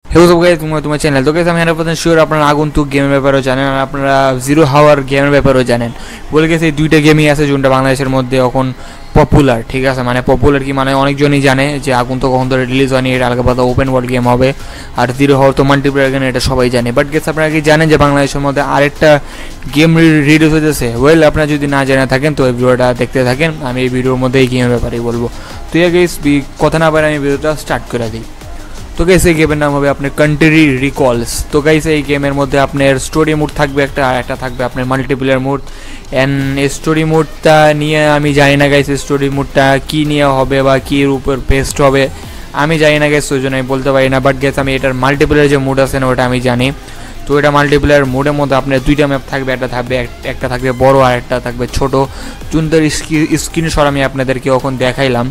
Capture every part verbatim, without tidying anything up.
হেউ সব গাইস তোমরা তোমার চ্যানেল তো গাইস আমি হান্ড্রেড পার্সেন্ট শিওর আপনারা আগন্তুক গেমের ব্যাপারেও জানেন আর আপনারা জিরো হাওয়ার গেমের ব্যাপারেও জানেন। বলে গেছে এই দুইটা গেমই আছে যেটা বাংলাদেশের মধ্যে এখন পপুলার, ঠিক আছে। মানে পপুলার কি মানে অনেকজনই জানে যে আগন্তুক কখন ধরে রিলিজ হয়নি, এটা আলাদা পাতা ওপেন ওয়ার্ল্ড গেম হবে। আর জিরো হাওয়ার তো মাল্টিপ্লেয়ার গেম, এটা সবাই জানে। বাট গেস আপনারা কি জানেন যে বাংলাদেশের মধ্যে আরেকটা গেম রিলিজ হয়েছে? ওয়েল আপনারা যদি না জেনে থাকেন তো এই ভিডিওটা দেখতে থাকেন, আমি এই ভিডিওর মধ্যে এই গেমের ব্যাপারেই বলবো। তো ইয়া গাইস কথা না পারে আমি ভিডিওটা স্টার্ট করে দিই। তো গাইস এই গেমের নাম হবে আপনার কান্ট্রি রিকলস। তো গাইস এই গেমের মধ্যে আপনার স্টোরি মোড থাকবে একটা, আর একটা থাকবে আপনার মাল্টিপ্লেয়ার মোড। অ্যান্ড স্টোরি মোডটা নিয়ে আমি জানি না গাইস, স্টোরি মোডটা কী নিয়ে হবে বা কীর উপর বেস্ট হবে আমি জানি না গাইস, ওই জন্য আমি বলতে পারি না। বাট গাইস আমি এটার মাল্টিপ্লেয়ার যে মোড আছে না ওটা আমি জানি। তো এটা মাল্টিপ্লেয়ার মোডের মধ্যে আপনার দুইটা ম্যাপ থাকবে, একটা থাকবে একটা থাকবে বড় আর একটা থাকবে ছোটো। চুনদের স্ক্রিনশট আমি আপনাদেরকে এখন দেখাইলাম।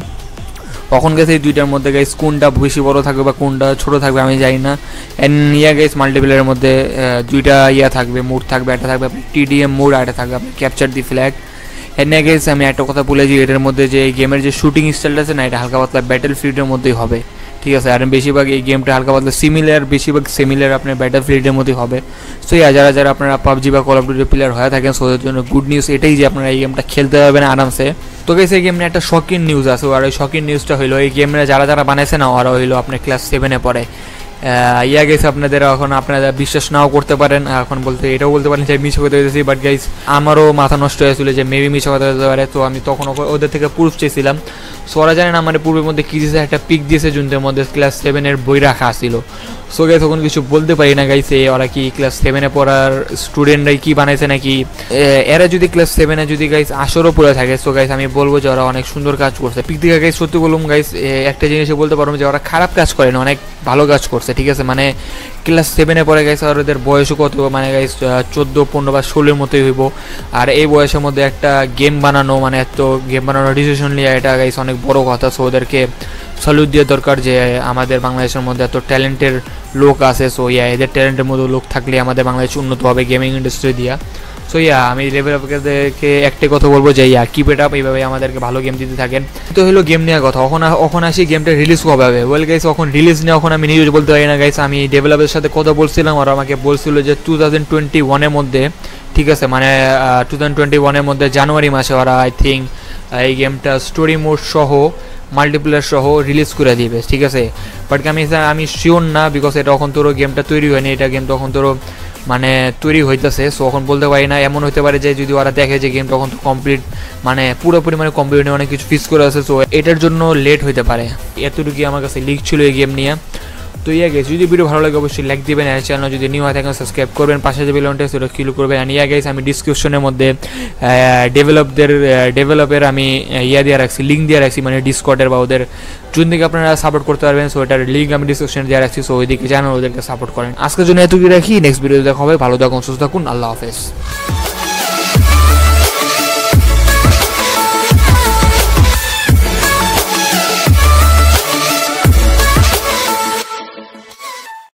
কখন গেছে এই দুইটার মধ্যে গাইস কোনটা বেশি বড় থাকবে বা কোনটা ছোট থাকবে আমি জানি না। অ্যান্ড ইয়া গাইস মাল্টিপ্লেয়ারের মধ্যে দুইটা ইয়া থাকবে, মোড থাকবে, একটা থাকবে টিডিএম মোড আর একটা থাকবে আপনি capture the flag. And guys আমি একটা কথা বলেছি, এটার মধ্যে যে এই গেমের যে শুটিং স্টাইলটা আছে না এটা হালকা পাতলা ব্যাটেল ফিল্ডের মধ্যেই হবে, ঠিক আছে। আর বেশিরভাগ এই গেমটা হালকা পাতলা সিমিলার, বেশিরভাগ সিমিলার আপনার ব্যাটেল ফিল্ডের মধ্যেই হবে। সো ইয়া যারা যারা আপনারা পাবজি বা কল অফ ডিউটি প্লেয়ার হয়ে থাকেন সো ওদের জন্য গুড নিউজ এটাই যে আপনারা এই গেমটা খেলতে পারবেন আরামসে। তো গাইস এই গেমে একটা শকিং নিউজ আছে, আর ওই শকিং নিউজটা হইলো এই গেমটা যারা যারা বানাইছে না ওরা হইলো আপনার ক্লাস সেভেনে পড়ে। ইয়া গেছে আপনাদের এখন আপনারা বিশ্বাস নাও করতে পারেন, এখন বলতে এটাও বলতে পারেন যে মিশো কথা হয়েছি। বাট গাইস আমারও মাথা নষ্ট হয়েছিল যে মেবি মিশো কথা হতে পারে। তো আমি তখন ওদের থেকে প্রুফ চেয়েছিলাম। সো ওরা জানেন আমার পূর্বের মধ্যে কী দিয়েছে, একটা পিক দিয়েছে জুনদের মধ্যে ক্লাস সেভেনের বই রাখা ছিল। সো গাইস তখন কিছু বলতে পারি না গাইছে ওরা কি ক্লাস সেভেনে পড়ার স্টুডেন্টরাই কি বানাইছে নাকি এরা যদি ক্লাস সেভেনে যদি গাইস আসরও পড়ে থাকে। সো গাইস আমি বলবো যে ওরা অনেক সুন্দর কাজ করছে। পিক দিকে গাইস সত্যি বলুন গাইস একটা জিনিসে বলতে পারবো যে ওরা খারাপ কাজ করে না, অনেক ভালো কাজ করছে, ঠিক আছে। মানে ক্লাস সেভেনে পড়ে গাইস আর ওদের বয়সও কত মানে গাইস চোদ্দো পনেরো বা ষোলোর মতোই হইব। আর এই বয়সের মধ্যে একটা গেম বানানো মানে এত গেম বানানোর ডিসিশন নিয়ে এটা গাইস অনেক বড় কথা। সো ওদেরকে স্যালুট দেওয়া দরকার যে আমাদের বাংলাদেশের মধ্যে এত ট্যালেন্টের লোক আছে। সো ইয়া এদের ট্যালেন্টের মধ্যে লোক থাকলে আমাদের বাংলাদেশ উন্নত হবে গেমিং ইন্ডাস্ট্রি দিয়া। সো ইয়া আমি ডেভেলপারদেরকে একটাই কথা বলবো যে ইয়া কিপ ইট আপ, এইভাবে আমাদেরকে ভালো গেম দিতে থাকেন। তো হলো গেম নেওয়ার কথা, এখন এখন আসি গেমটা রিলিজ কবে হবে। ওয়েল গাইস এখন রিলিজ নিয়ে এখন আমি নিউজ বলতে পারি না গাইস। আমি ডেভেলপারের সাথে কথা বলছিলাম, ওরা আমাকে বলছিল যে টু থাউজেন্ড টোয়েন্টি ওয়ানের মধ্যে, ঠিক আছে, মানে টু থাউজেন্ড টোয়েন্টি ওয়ানের মধ্যে জানুয়ারি মাসে ওরা আই থিঙ্ক এই গেমটা স্টোরি মোড সহ মাল্টিপ্লেয়ার সহ রিলিজ করে দিবে, ঠিক আছে। বাট আমি আমি শিওর না, বিকজ এটা এখন তোর গেমটা তৈরি হয়নি, এটা গেম তখন তোর মানে তৈরি হইতেছে। সো এখন বলতে পারি না, এমন হতে পারে যে যদি ওরা দেখে যে গেম তখন তো কমপ্লিট মানে পুরোপুরি মানে কমপ্লিট অনেক কিছু ফিক্স করে আছে, সো এটার জন্য লেট হতে পারে। এতটুকু আমার কাছে লিক ছিল এই গেম নিয়ে। তো ইয়া গাইস যদি ভিডিও ভালো লাগে অবশ্যই লাইক দিবেন, আর চ্যানেল যদি নিউ হয় থাকেন সাবস্ক্রাইব করবেন, পাশে যে বেল আইকনটা সেটা ক্লিক করবেন। আর ইয়া গাইস আমি ডিসক্রিপশনের মধ্যে ডেভেলপদের ডেভেলপের আমি ইয়া দিয়ে রাখছি, লিঙ্ক দিয়ে রাখছি, মানে ডিসকর্ডের বা ওদের জুন থেকে আপনারা সাপোর্ট করতে পারবেন। সো এটার লিঙ্ক আমি ডিসক্রিপশনে দিয়ে রাখছি, সো ওইদিকে জানান ওদেরকে সাপোর্ট করেন। আজকের জন্য এতটুকু রাখি, নেক্সট ভিডিও দেখা হবে। ভালো থাকুন, সুস্থ থাকুন, আল্লাহ হাফেজ।